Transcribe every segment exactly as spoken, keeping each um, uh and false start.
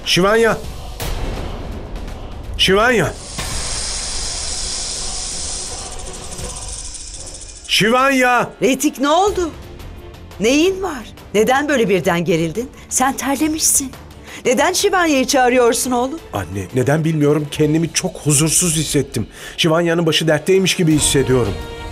Şivanya! Şivanya! Şivanya! Ritik, ne oldu? Neyin var? Neden böyle birden gerildin? Sen terlemişsin. Neden Şivanya'yı çağırıyorsun oğlum? Anne, neden bilmiyorum, kendimi çok huzursuz hissettim. Şivanya'nın başı dertteymiş gibi hissediyorum.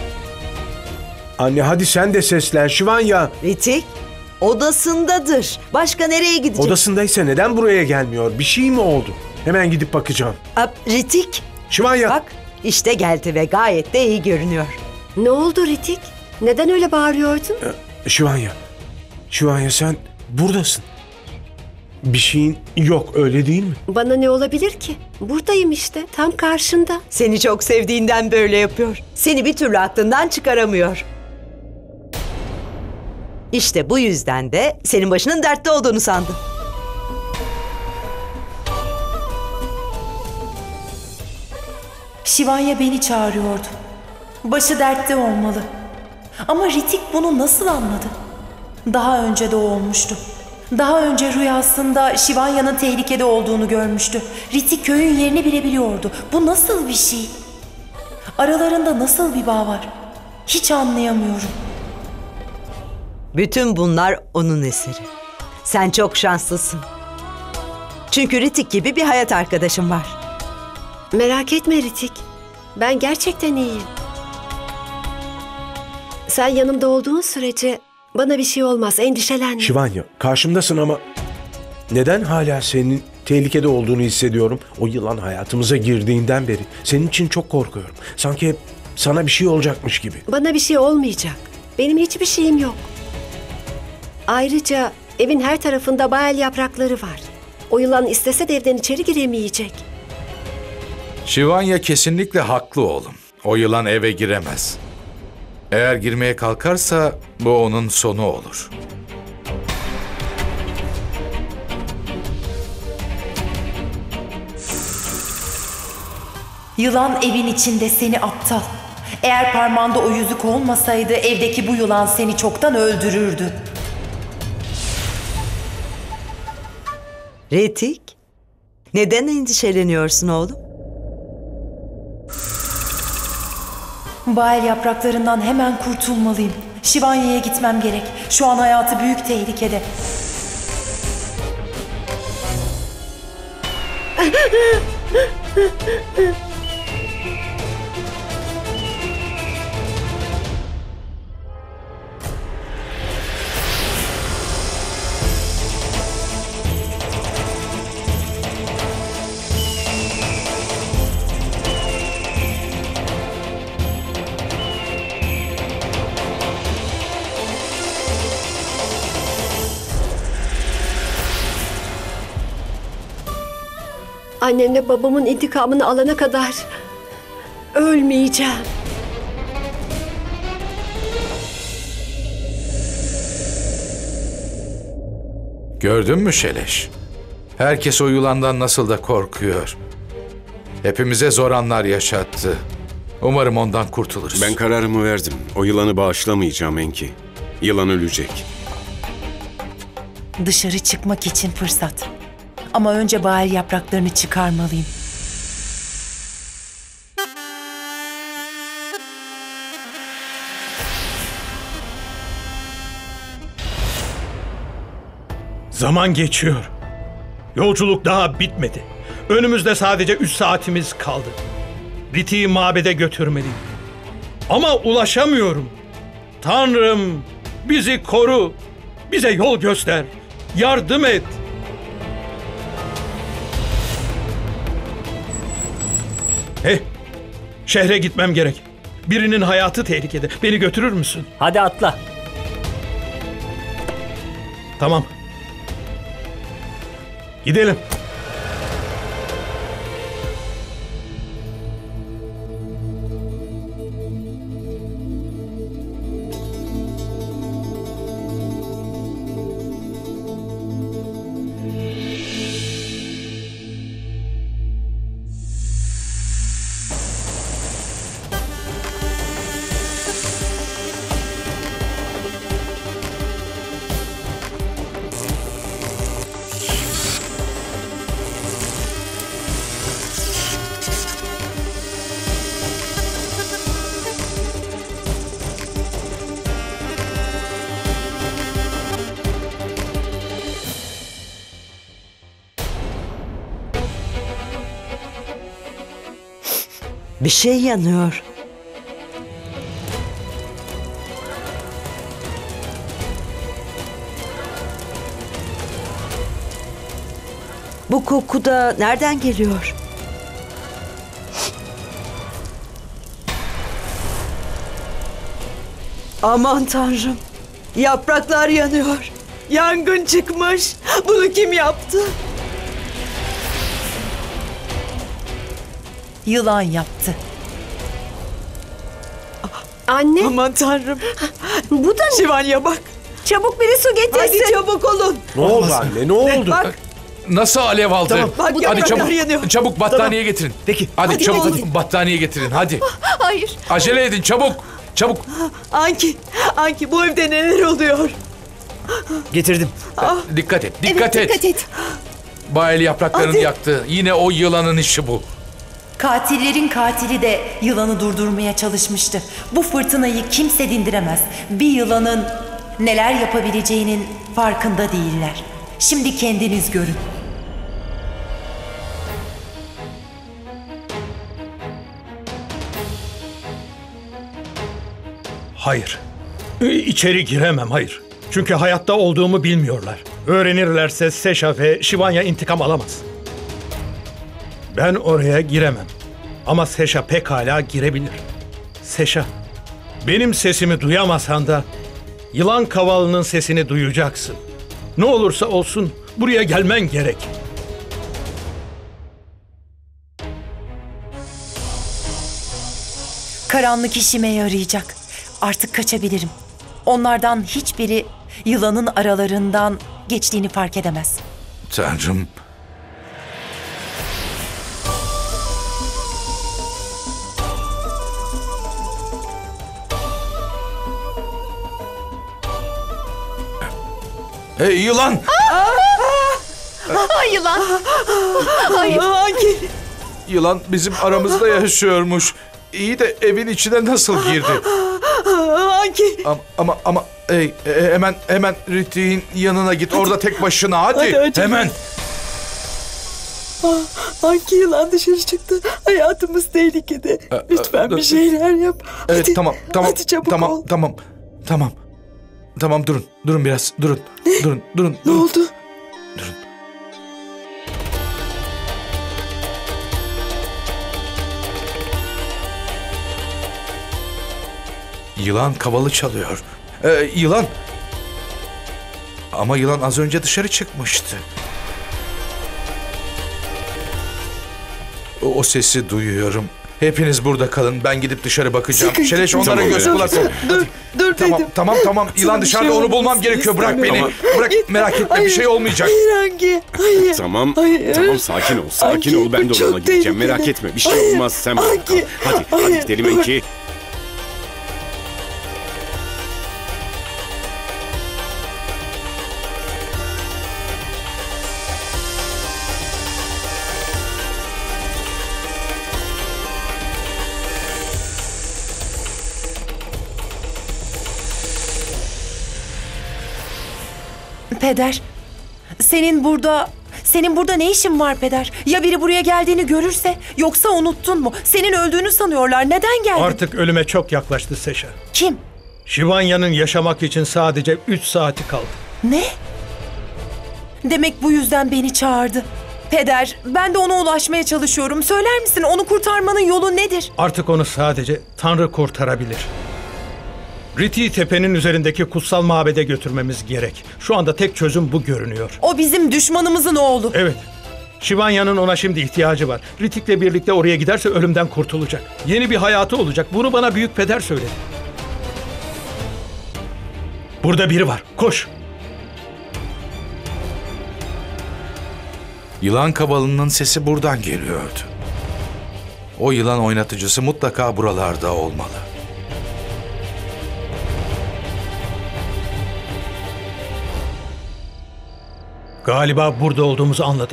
Anne hadi sen de seslen Şivanya. Ritik, odasındadır. Başka nereye gidecek? Odasındaysa neden buraya gelmiyor? Bir şey mi oldu? Hemen gidip bakacağım. Ab, Ritik, Şivanya! bak işte geldi ve gayet de iyi görünüyor. Ne oldu Ritik? Neden öyle bağırıyordun? Ee, Şivanya. Şivanya sen buradasın. Bir şeyin yok öyle değil mi? Bana ne olabilir ki? Buradayım işte, tam karşında. Seni çok sevdiğinden böyle yapıyor. Seni bir türlü aklından çıkaramıyor. İşte bu yüzden de senin başının dertte olduğunu sandı. Şivanya beni çağırıyordu. Başı dertte olmalı. Ama Ritik bunu nasıl anladı? Daha önce de o olmuştu. Daha önce rüyasında Şivanya'nın tehlikede olduğunu görmüştü. Ritik köyün yerini bile biliyordu. Bu nasıl bir şey? Aralarında nasıl bir bağ var? Hiç anlayamıyorum. Bütün bunlar onun eseri. Sen çok şanslısın. Çünkü Ritik gibi bir hayat arkadaşın var. Merak etme Ritik. Ben gerçekten iyiyim. Sen yanımda olduğun sürece bana bir şey olmaz, endişelenme. Şivanya karşımdasın ama neden hala senin tehlikede olduğunu hissediyorum? O yılan hayatımıza girdiğinden beri senin için çok korkuyorum. Sanki hep sana bir şey olacakmış gibi. Bana bir şey olmayacak. Benim hiçbir şeyim yok. Ayrıca evin her tarafında bayel yaprakları var. O yılan istese de evden içeri giremeyecek. Şivanya kesinlikle haklı oğlum. O yılan eve giremez. Eğer girmeye kalkarsa bu onun sonu olur. Yılan evin içinde seni aptal. Eğer parmağında o yüzük olmasaydı evdeki bu yılan seni çoktan öldürürdü. Ritik, neden endişeleniyorsun oğlum? Bayel yapraklarından hemen kurtulmalıyım. Şivanya'ya gitmem gerek. Şu an hayatı büyük tehlikede. Annemle babamın intikamını alana kadar ölmeyeceğim. Gördün mü Şeleş? Herkes o yılandan nasıl da korkuyor. Hepimize zor anlar yaşattı. Umarım ondan kurtuluruz. Ben kararımı verdim. O yılanı bağışlamayacağım Enki. Yılan ölecek. Dışarı çıkmak için fırsat. Ama önce bayel yapraklarını çıkarmalıyım. Zaman geçiyor. Yolculuk daha bitmedi. Önümüzde sadece üç saatimiz kaldı. Ritik'i mabede götürmeliyim. Ama ulaşamıyorum. Tanrım, bizi koru. Bize yol göster. Yardım et. Hey, şehre gitmem gerek. Birinin hayatı tehlikede. Beni götürür müsün? Hadi atla. Tamam. Gidelim. Bir şey yanıyor. Bu koku da nereden geliyor? Aman Tanrım. Yapraklar yanıyor. Yangın çıkmış. Bunu kim yaptı? Yılan yaptı. Anne, Aman Tanrım. bu da ne? Şivanya bak. Çabuk biri su getirsin. Hadi çabuk olun. Ne oldu anne? Ne oldu? Bak. Nasıl alev aldı? Tamam, bak hadi yapraklar çabuk, yanıyor. çabuk battaniye getirin. Peki. Hadi, Hadi, çabuk hadi. battaniye getirin hadi. Hayır. Acele edin çabuk. Çabuk. Anki, Anki bu evde neler oluyor? Getirdim. Dikkat et. Dikkat evet, et. dikkat et. Bayeli yapraklarını Hadi. yaktı. Yine o yılanın işi bu. Katillerin katili de yılanı durdurmaya çalışmıştı. Bu fırtınayı kimse dindiremez. Bir yılanın neler yapabileceğinin farkında değiller. Şimdi kendiniz görün. Hayır. Ee, İçeri giremem, hayır. Çünkü hayatta olduğumu bilmiyorlar. Öğrenirlerse Seşa ve Şivanya intikam alamaz. Ben oraya giremem. Ama Seşa pekala girebilir. Seşa, benim sesimi duyamasan da yılan kavalının sesini duyacaksın. Ne olursa olsun buraya gelmen gerek. Karanlık işime yarayacak. Artık kaçabilirim. Onlardan hiçbiri yılanın aralarından geçtiğini fark edemez. Tanrım. Hey yılan! Ay yılan. Hayır. Anki. Yılan bizim aramızda yaşıyormuş. İyi de evin içine nasıl girdi? Anki. Ama ama, ama hey, e, hemen hemen Ritik'in yanına git. Orada tek başına hadi. Hadi, hadi. Hemen. Anki yılan dışarı çıktı. Hayatımız tehlikede. Lütfen bir şeyler yap. Evet Hadi. tamam tamam. Hadi çabuk tamam, ol. Tamam tamam. Tamam durun. Durun biraz. Durun. Durun. Durun. Ne durun. oldu? Durun. Yılan kavalı çalıyor. Ee, yılan. Ama yılan az önce dışarı çıkmıştı. O, o sesi duyuyorum. Hepiniz burada kalın. Ben gidip dışarı bakacağım. Sıkı- Şeleş onlara Tamam, göz merak kulak ol. etme. Dur, dur Tamam, dedim. tamam, tamam. Yılan Sana bir dışarıda şey onu bulmam olmasın gerekiyor. Bırak beni. istemiyorum. Bırak, merak etme. Bir şey olmayacak. Hayır Anki. Hayır. Tamam, Hayır. tamam sakin ol, sakin Anki, ol. Ben de bu çok ona gideceğim. Merak tehlikeli. etme, bir şey Hayır, olmaz. Sen burada kal. Anki, Hadi, hayır, hadi gidelim dur. Enki. Peder, senin burada... Senin burada ne işin var Peder? Ya biri buraya geldiğini görürse? Yoksa unuttun mu? Senin öldüğünü sanıyorlar. Neden geldin? Artık ölüme çok yaklaştı Seşa. Kim? Şivanya'nın yaşamak için sadece üç saati kaldı. Ne? Demek bu yüzden beni çağırdı. Peder, ben de ona ulaşmaya çalışıyorum. Söyler misin onu kurtarmanın yolu nedir? Artık onu sadece Tanrı kurtarabilir. Riti tepenin üzerindeki kutsal mabede götürmemiz gerek. Şu anda tek çözüm bu görünüyor. O bizim düşmanımızın oğlu. Evet. Şivanya'nın ona şimdi ihtiyacı var. Ritik'le birlikte oraya giderse ölümden kurtulacak. Yeni bir hayatı olacak. Bunu bana büyük peder söyledi. Burada biri var. Koş. Yılan kavalının sesi buradan geliyordu. O yılan oynatıcısı mutlaka buralarda olmalı. Galiba burada olduğumuzu anladı.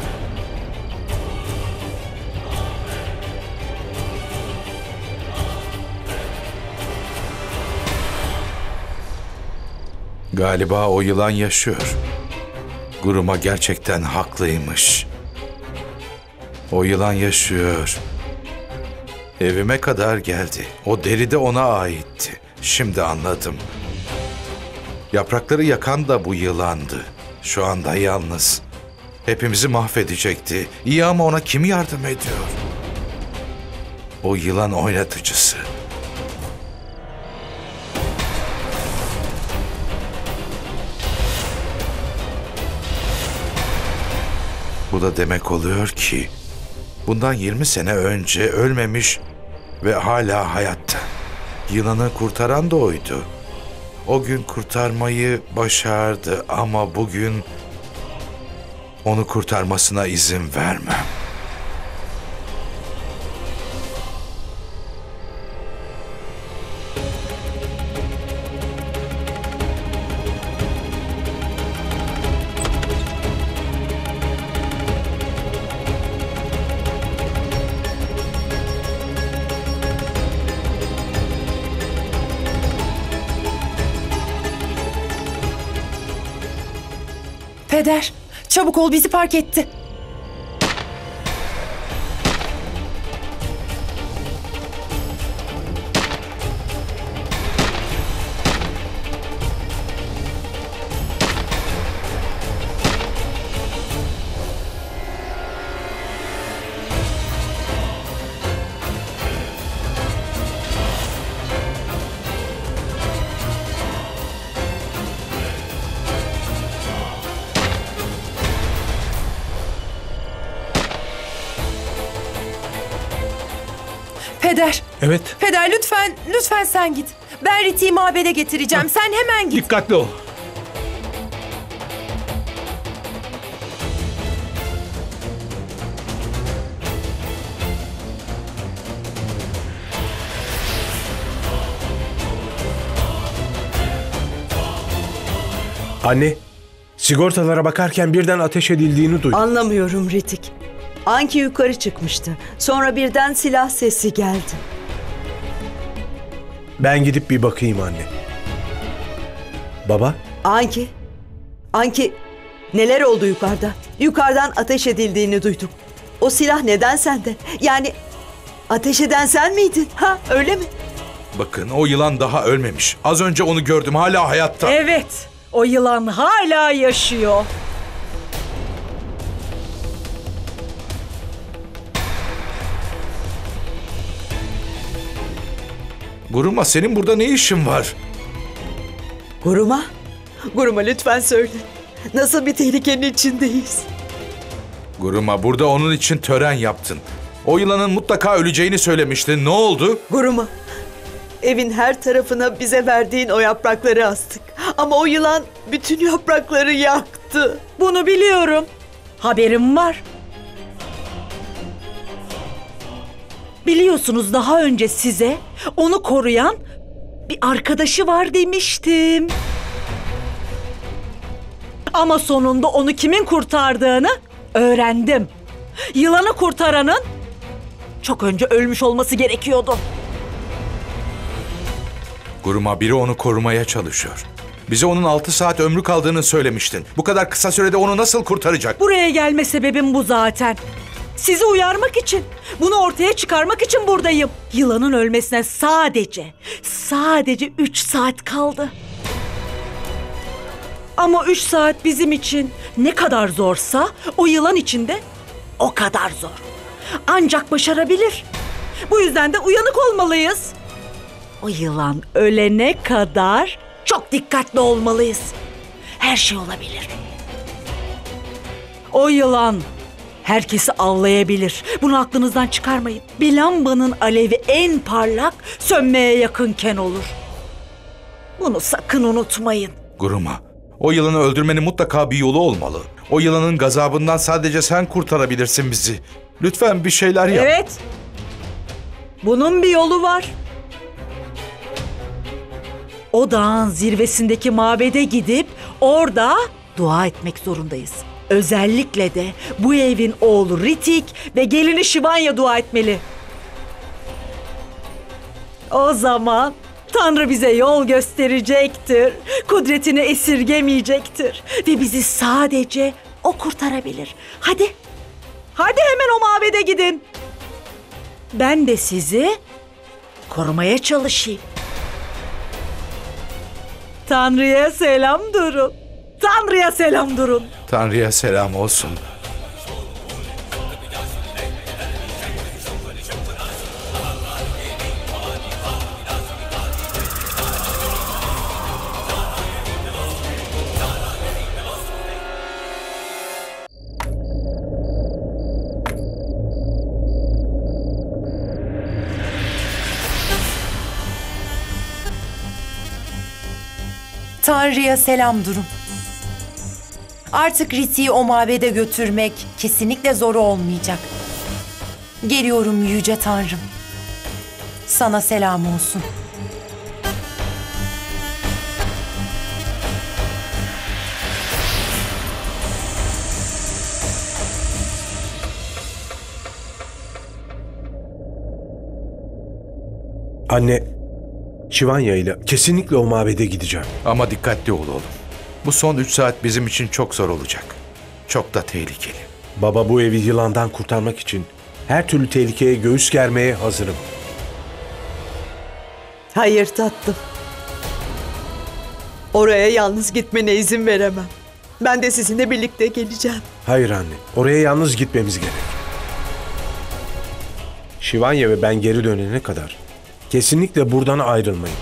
Galiba o yılan yaşıyor. Guruma gerçekten haklıymış. O yılan yaşıyor. Evime kadar geldi. O deri de ona aitti. Şimdi anladım. Yaprakları yakan da bu yılandı. Şu anda yalnız. Hepimizi mahvedecekti. İyi ama ona kim yardım ediyor? O yılan oynatıcısı. Bu da demek oluyor ki bundan yirmi sene önce ölmemiş ve hala hayatta. Yılanı kurtaran da oydu. O gün kurtarmayı başardı ama bugün onu kurtarmasına izin vermem. Peder, çabuk ol, bizi fark etti. Peder, Evet. Peder lütfen, lütfen sen git. Ben Ritik'i mabede getireceğim. Sen hemen git. Dikkatli ol. Anne, sigortalara bakarken birden ateş edildiğini duydum. Anlamıyorum Ritik. Anki yukarı çıkmıştı. Sonra birden silah sesi geldi. Ben gidip bir bakayım anne. Baba, Anki, Anki neler oldu yukarıda? Yukarıdan ateş edildiğini duydum. O silah neden sende? Yani ateş eden sen miydin? Ha öyle mi? Bakın o yılan daha ölmemiş. Az önce onu gördüm, hala hayatta. Evet, o yılan hala yaşıyor. Guruma, senin burada ne işin var? Guruma, Guruma lütfen söyle. Nasıl bir tehlikenin içindeyiz? Guruma, burada onun için tören yaptın. O yılanın mutlaka öleceğini söylemiştin. Ne oldu? Guruma, evin her tarafına bize verdiğin o yaprakları astık. Ama o yılan bütün yaprakları yaktı. Bunu biliyorum. Haberim var. Biliyorsunuz daha önce size onu koruyan bir arkadaşı var demiştim. Ama sonunda onu kimin kurtardığını öğrendim. Yılanı kurtaranın çok önce ölmüş olması gerekiyordu. Guruma, biri onu korumaya çalışıyor. Bize onun altı saat ömrü kaldığını söylemiştin. Bu kadar kısa sürede onu nasıl kurtaracak? Buraya gelme sebebim bu zaten. Sizi uyarmak için, bunu ortaya çıkarmak için buradayım. Yılanın ölmesine sadece, sadece üç saat kaldı. Ama üç saat bizim için ne kadar zorsa o yılan için de o kadar zor. Ancak başarabilir. Bu yüzden de uyanık olmalıyız. O yılan ölene kadar çok dikkatli olmalıyız. Her şey olabilir. O yılan herkesi avlayabilir. Bunu aklınızdan çıkarmayın. Bir lambanın alevi en parlak, sönmeye yakınken olur. Bunu sakın unutmayın. Guruma, o yılanı öldürmenin mutlaka bir yolu olmalı. O yılanın gazabından sadece sen kurtarabilirsin bizi. Lütfen bir şeyler yap. Evet. Bunun bir yolu var. O dağın zirvesindeki mabede gidip orada dua etmek zorundayız. Özellikle de bu evin oğlu Ritik ve gelini Shivanya dua etmeli. O zaman Tanrı bize yol gösterecektir. Kudretini esirgemeyecektir. Ve bizi sadece o kurtarabilir. Hadi. Hadi hemen o mabede gidin. Ben de sizi korumaya çalışayım. Tanrı'ya selam durun. Tanrı'ya selam durun. Tanrı'ya selam olsun. Tanrı'ya selam durun. Artık Riti'yi o mabede götürmek kesinlikle zor olmayacak. Geliyorum Yüce Tanrım. Sana selam olsun. Anne, Şivanya ile kesinlikle o mabede gideceğim. Ama dikkatli ol oğlum. Bu son üç saat bizim için çok zor olacak. Çok da tehlikeli. Baba, bu evi yılandan kurtarmak için her türlü tehlikeye göğüs germeye hazırım. Hayır tatlım. Oraya yalnız gitmene izin veremem. Ben de sizinle birlikte geleceğim. Hayır anne, oraya yalnız gitmemiz gerek. Şivanya ve ben geri dönene kadar kesinlikle buradan ayrılmayın.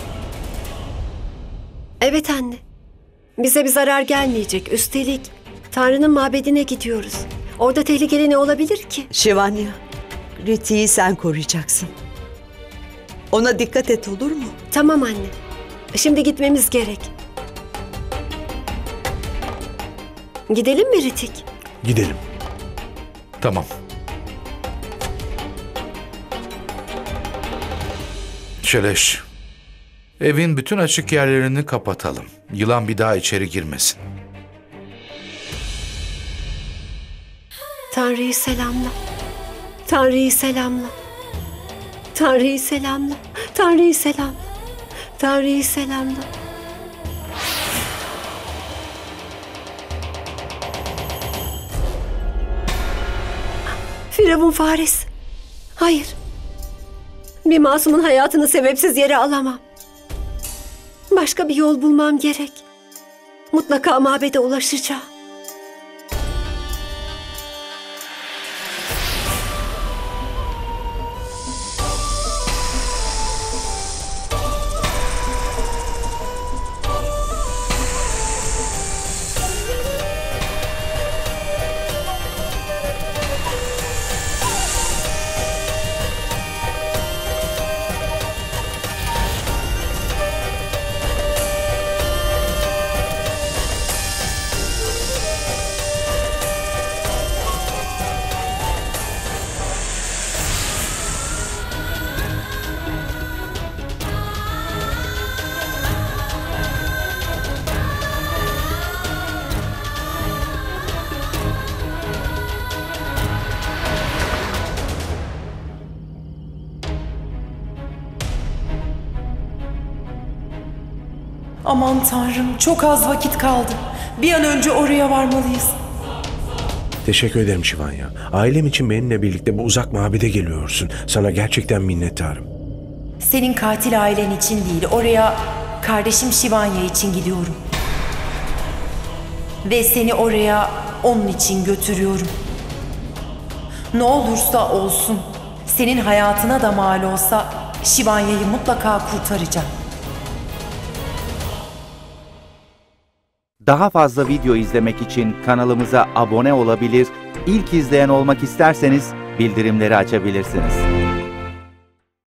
Evet anne. Bize bir zarar gelmeyecek. Üstelik Tanrı'nın mabedine gidiyoruz. Orada tehlikeli ne olabilir ki? Şivanya, Riti'yi sen koruyacaksın. Ona dikkat et, olur mu? Tamam anne. Şimdi gitmemiz gerek. Gidelim mi Ritik? Gidelim. Tamam. Şeleş, evin bütün açık yerlerini kapatalım. Yılan bir daha içeri girmesin. Tanrı'yı selamla. Tanrı'yı selamla. Tanrı'yı selamla. Tanrı'yı selamla. Tanrı'yı selamla. Firavun faresi. Hayır. Bir masumun hayatını sebepsiz yere alamam. Başka bir yol bulmam gerek. Mutlaka mabede ulaşacağım. Aman Tanrım, çok az vakit kaldı. Bir an önce oraya varmalıyız. Teşekkür ederim Şivanya. Ailem için benimle birlikte bu uzak mabede geliyorsun. Sana gerçekten minnettarım. Senin katil ailen için değil, oraya kardeşim Şivanya için gidiyorum. Ve seni oraya onun için götürüyorum. Ne olursa olsun, senin hayatına da mal olsa Şivanya'yı mutlaka kurtaracağım. Daha fazla video izlemek için kanalımıza abone olabilir, ilk izleyen olmak isterseniz bildirimleri açabilirsiniz.